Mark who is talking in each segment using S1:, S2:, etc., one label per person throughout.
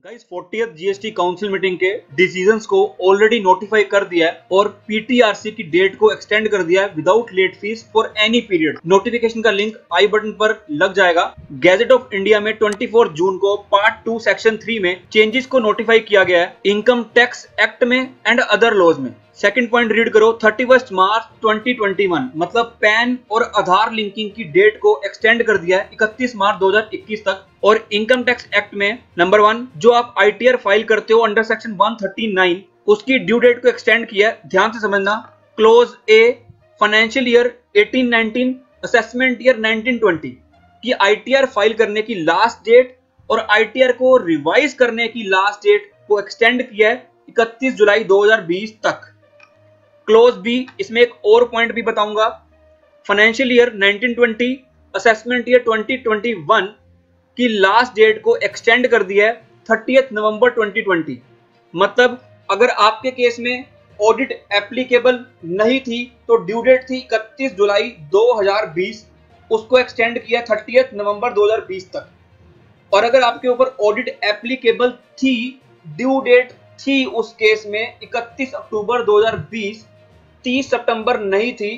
S1: Guys 40th GST council meeting के decisions को already notify कर दिया है और पीटीआरसी की डेट को एक्सटेंड कर दिया है without late fee for any period. Notification का लिंक आई बटन पर लग जाएगा। गैजेट ऑफ इंडिया में 24 जून को पार्ट 2 सेक्शन 3 में चेंजेस को नोटिफाई किया गया है इनकम टैक्स एक्ट में एंड अदर लॉज में। सेकंड पॉइंट रीड करो, 31 मार्च 2021 मतलब पैन और आधार लिंकिंग की डेट को एक्सटेंड कर दिया है 31 मार्च 2021 तक। और इनकम टैक्स एक्ट में नंबर 1 जो आप आईटीआर फाइल करते हो अंडर सेक्शन 139 उसकी ड्यू डेट को एक्सटेंड किया है। ध्यान से समझना, clause a financial year 18-19 assessment year 19-20 की आईटीआर फाइल करने की लास्ट डेट और आईटीआर को रिवाइज करने की लास्ट डेट को एक्सटेंड किया है 31 जुलाई 2020 तक। क्लोज बी, इसमें एक और पॉइंट भी बताऊंगा, फाइनेंशियल ईयर 19-20 असेसमेंट ईयर 2021 की लास्ट डेट को एक्सटेंड कर दिया है 30 नवंबर 2020। मतलब अगर आपके केस में ऑडिट एप्लीकेबल नहीं थी तो ड्यू डेट थी 31 जुलाई 2020, उसको एक्सटेंड किया 30 नवंबर 2020 तक। और अगर आपके ऊपर ऑडिट एप्लीकेबल थी, ड्यू डेट थी उस केस में 31 अक्टूबर 2020, 30 सितंबर नहीं थी,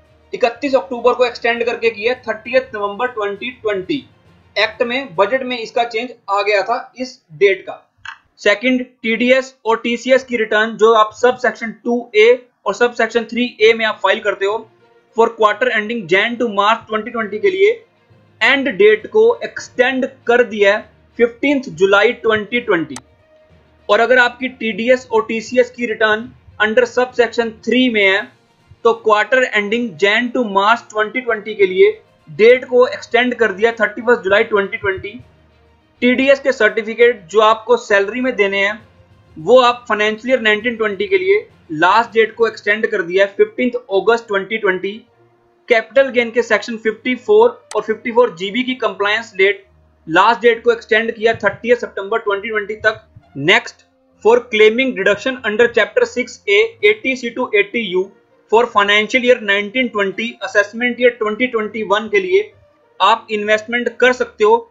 S1: 31 अक्टूबर को एक्सटेंड करके किया 30 नवंबर 2020। एक्ट में बजट में इसका चेंज आ गया था इस डेट का। सेकंड, टीडीएस और टीसीएस की रिटर्न जो आप सब सेक्शन 2A और सब सेक्शन 3A में आप फाइल करते हो for quarter ending Jan to March 2020 के लिए एंड डेट को एक्सटेंड कर दिया है 15 जुलाई 2020। और अगर आपकी टीडीएस और टीसीएस की रिटर्न अंडर सब सेक्शन 3 में है तो quarter ending Jan to March 2020 के लिए डेट को एक्सटेंड कर दिया 31 जुलाई 2020। टीडीएस के सर्टिफिकेट जो आपको सैलरी में देने हैं वो आप फाइनेंशियल ईयर 19-20 के लिए लास्ट डेट को एक्सटेंड कर दिया है 15 अगस्त 2020। कैपिटल गेन के सेक्शन 54 और 54 जीबी की कंप्लायंस डेट लास्ट डेट को एक्सटेंड किया 30 सितंबर 2020 तक। Next, for claiming deduction under chapter 6A 80C to 80U for financial year 19-20 assessment year 2021 के लिए आप इन्वेस्टमेंट कर सकते हो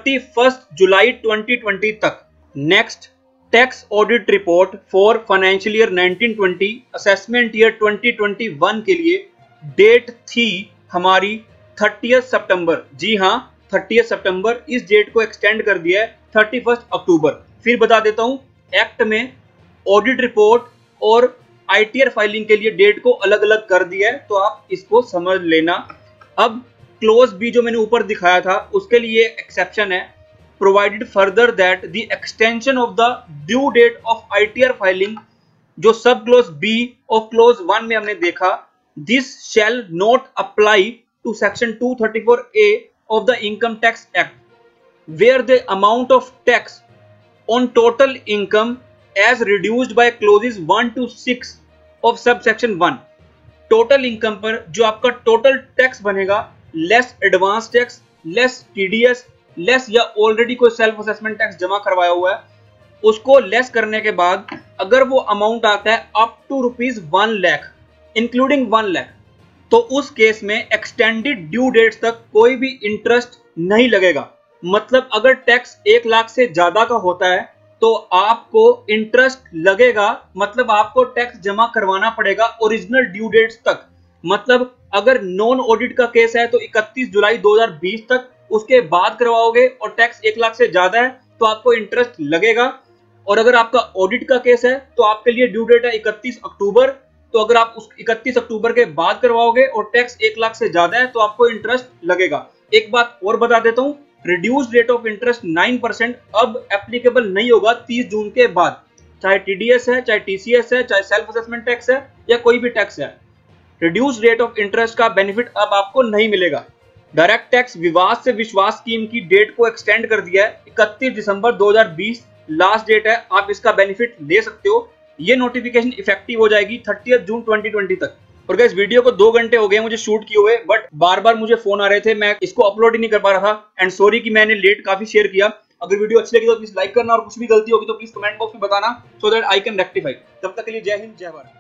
S1: 31 जुलाई 2020 तक। Next, tax audit report for financial year 19-20 assessment year 2021 के लिए डेट थी हमारी 30 सितंबर। जी हाँ, 30 सितंबर, इस डेट को एक्सटेंड कर दिया है 31 अक्टूबर। फिर बता देता हूं, एक्ट में ऑडिट रिपोर्ट और आईटीआर फाइलिंग के लिए डेट को अलग अलग कर दिया है, तो आप इसको समझ लेना। अब क्लोज बी जो मैंने ऊपर दिखाया था उसके लिए एक्सेप्शन है, provided further that the extension of the due date of ITR filing जो सब क्लोज बी और क्लोज 1 में हमने देखा, this shall not apply to section 234A of the income tax act where the amount of tax on total income as reduced by clauses 1 to 6 of subsection 1। Total income पर जो आपका total tax बनेगा, less advance tax, less TDS, less या already कोई self assessment tax जमा करवाया हुआ है, उसको लेस करने के बाद अगर वो अमाउंट आता है up to ₹1 lakh including 1 lakh, तो उस केस में एक्सटेंडेड ड्यू डेट्स तक कोई भी इंटरेस्ट नहीं लगेगा। मतलब अगर टैक्स 1 लाख से ज्यादा का होता है तो आपको इंटरेस्ट लगेगा, मतलब आपको टैक्स जमा करवाना पड़ेगा ओरिजिनल ड्यू डेट्स तक। मतलब अगर नॉन ऑडिट का केस है तो 31 जुलाई 2020 तक, उसके बाद करवाओगे और टैक्स 1 लाख से ज्यादा है तो आपको इंटरेस्ट लगेगा। और अगर आपका ऑडिट का केस है तो आपके लिए ड्यू डेट है 31 अक्टूबर, तो अगर आप उस 31 अक्टूबर के बाद करवाओगे और टैक्स 1 लाख से ज्यादा है तो आपको इंटरेस्ट लगेगा। एक बात और बता देता हूं, रिड्यूस रेट ऑफ इंटरेस्ट 9% अब एप्लीकेबल नहीं होगा 30 जून के बाद, चाहे टीडीएस है, चाहे टीसीएस है, चाहे सेल्फ असेसमेंट टैक्स है या कोई भी टैक्स है। रिड्यूस रेट ऑफ इंटरेस्ट का बेनिफिट अब आपको नहीं मिलेगा। डायरेक्ट टैक्स विवाद से विश्वास स्कीम की डेट को एक्सटेंड कर दिया है 31 दिसंबर 2020 लास्ट डेट है, आप इसका बेनिफिट ले सकते हो। ये नोटिफिकेशन इफेक्टिव हो जाएगी 30 जून 2020 तक। और गाइस वीडियो को 2 घंटे हो गए मुझे शूट किए हुए, बट बार बार मुझे फोन आ रहे थे, मैं इसको अपलोड ही नहीं कर पा रहा था। एंड सॉरी कि मैंने लेट काफी शेयर किया। अगर वीडियो अच्छी लगी तो प्लीज लाइक करना और कुछ भी गलती होगी तो प्लीज कमेंट बॉक्स में बताना, so that I can rectify. तब तक के लिए जय हिंद, जय भारत।